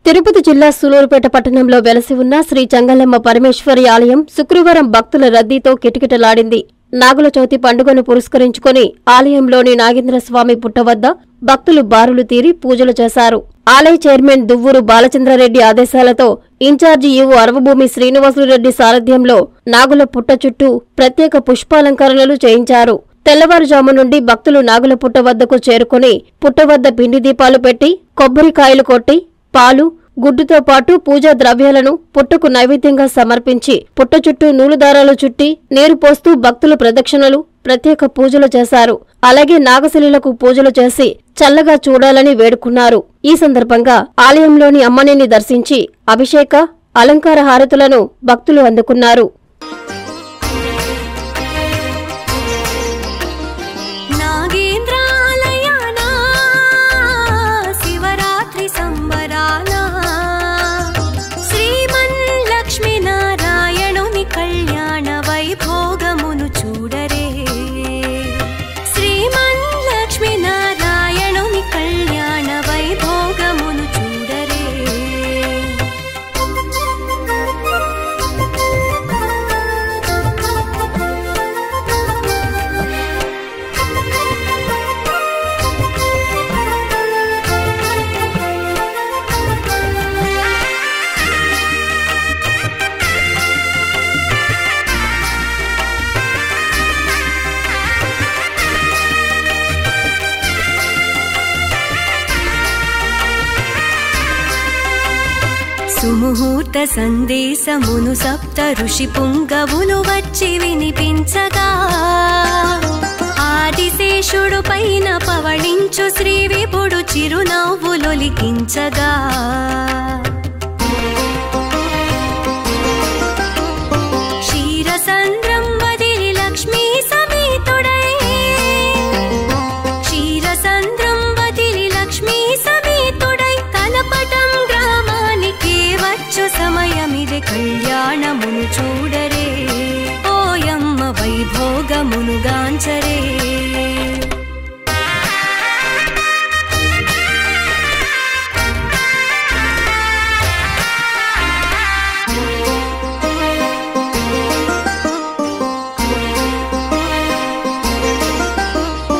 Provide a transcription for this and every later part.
తిరుపతి జిల్లా సూలూరుపేట పట్టణంలో వెలసి ఉన్న శ్రీ చంగలమ్మ పరమేశ్వరి ఆలయం శుక్రవారం భక్తుల రద్దీతో కిటకిటలాడింది. నాగుల చవితి పండుగను పురస్కరించుకుని ఆలయంలోని నాగేంద్రస్వామి పుట్ట వద్ద భక్తులు బారులు తీరి పూజలు చేశారు. ఆలయ చైర్మన్ దువ్వూరు బాలచంద్రారెడ్డి ఆదేశాలతో ఇన్ఛార్జి ఈవో అరవభూమి శ్రీనివాసులురెడ్డి సారథ్యంలో నాగుల పుట్ట చుట్టూ ప్రత్యేక పుష్పాలంకరణలు చేయించారు. తెల్లవారుజాము నుండి భక్తులు నాగుల పుట్ట వద్దకు చేరుకుని పుట్ట వద్ద పిండి దీపాలు పెట్టి కొబ్బరికాయలు కొట్టి పాలు, గుడ్డుతో పాటు పూజా ద్రవ్యాలను పుట్టకు నైవేద్యంగా సమర్పించి పుట్ట చుట్టూ నూలు దారాలు చుట్టి నీరు పోస్తూ భక్తులు ప్రదక్షిణలు, ప్రత్యేక పూజలు చేశారు. అలాగే నాగశిలకు పూజలు చేసి చల్లగా చూడాలని వేడుకున్నారు. ఈ సందర్భంగా ఆలయంలోని అమ్మనిని దర్శించి అభిషేక, అలంకార హారతులను భక్తులు అందుకున్నారు. సుముహూర్త సందేశమును సప్త ఋషి పుంగవులు వచ్చి వినిపించగా ఆదిశేషుడు పైన పవళించు శ్రీ విభుడు చిరునవ్వులొలికించగా క్షీరసంద్రం వదిలి లక్ష్మీ సమేతుడై క్షీరసంద్రం వదిలి లక్ష్మీ సమేతుడై తలపటం సమయమిదే కళ్యాణమును చూడరే ఓయమ్మ వైభోగమును గాంచరే.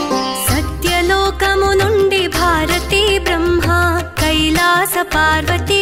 సత్యలోకము నుండి భారతీ బ్రహ్మ కైలాస పార్వతి